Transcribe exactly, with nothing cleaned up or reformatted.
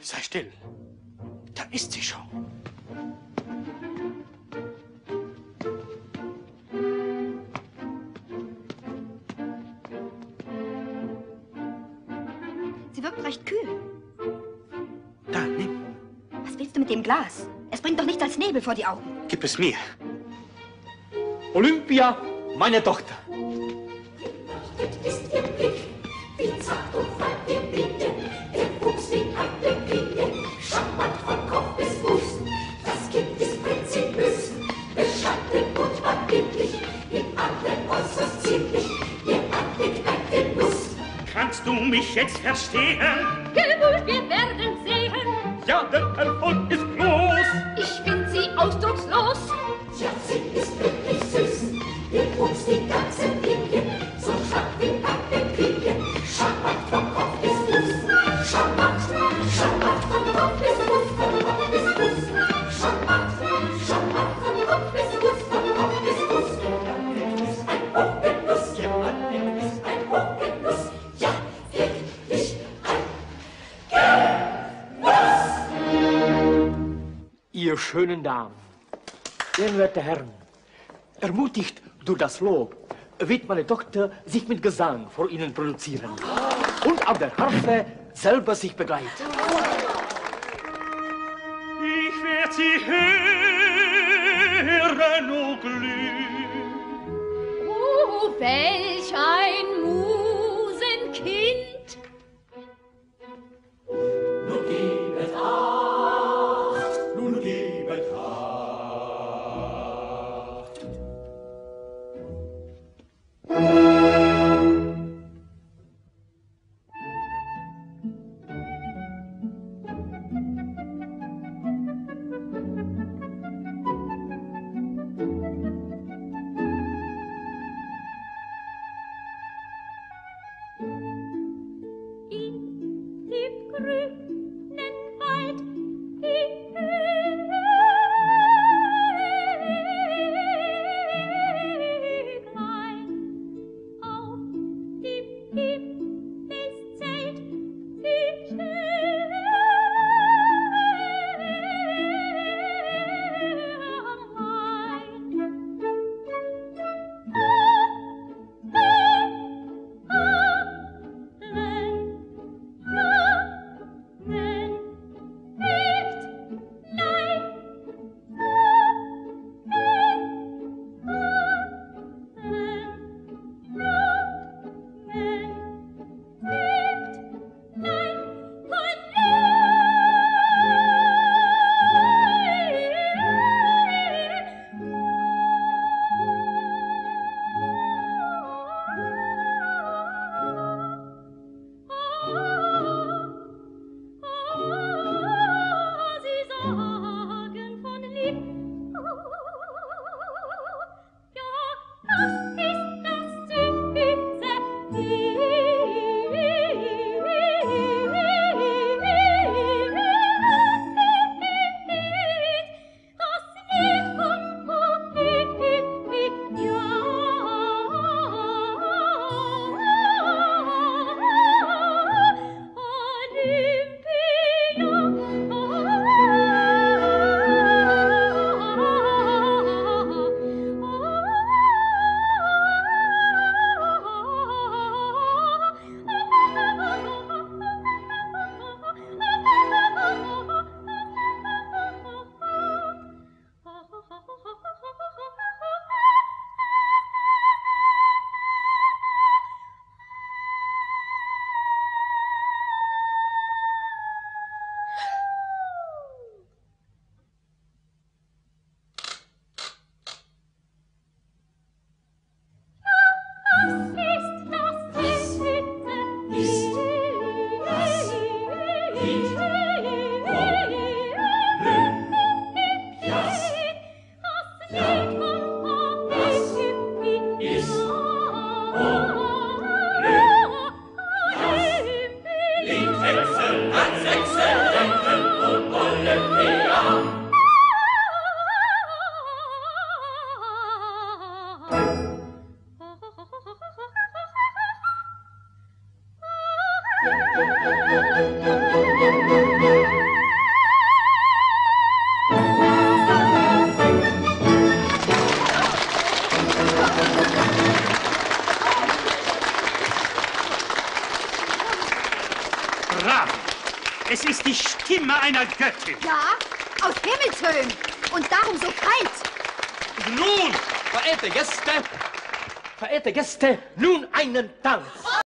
Sei still. Da ist sie schon. Sie wirkt recht kühl. Da, nimm. Was willst du mit dem Glas? Es bringt doch nichts als Nebel vor die Augen. Gib es mir. Olympia, meine Tochter. Geleuchtet ist ihr Blick, wie zart und fein ihr Blicke, der Wuchs wie eine Klinge, charmant von Kopf bis Fuß. Das Kind ist prinzipiös, bescheiden und angeblich, in allem äußerst ziemlich, ihr Anblick ein Genuss. Kannst du mich jetzt verstehen? Jawohl, wir werden sehen. Ja, der Erfolg ist groß. Ich find sie ausdruckslos. Ja, sie ist wirklich süß. Wir wuchs die ganze Linie, so schlank wie eine Pie. Charmant von Kopf bis Fuß. Charmant, charmant von Kopf bis Fuß, von Kopf bis Fuß. Charmant, charmant von Kopf bis Fuß, von Kopf bis Fuß. Das ist ein Hochgenuss, ja, das ist ein Hochgenuss. Ja, wirklich ein Genuss. Ihr schönen Damen, ehrenwerte Herren, ermutigt durch das Lob, wird meine Tochter sich mit Gesang vor Ihnen produzieren und auf der Harfe selber sich begleiten. Ich werd sie hören, o Glück. Oh, welch ein Musenkind. Nun gebet Acht, nun gebet Acht. Musik Bravo. Es ist die Stimme einer Göttin. Ja, aus Himmelshöhen. Und darum so kalt. Nun, verehrte Gäste, verehrte Gäste, nun einen Tanz.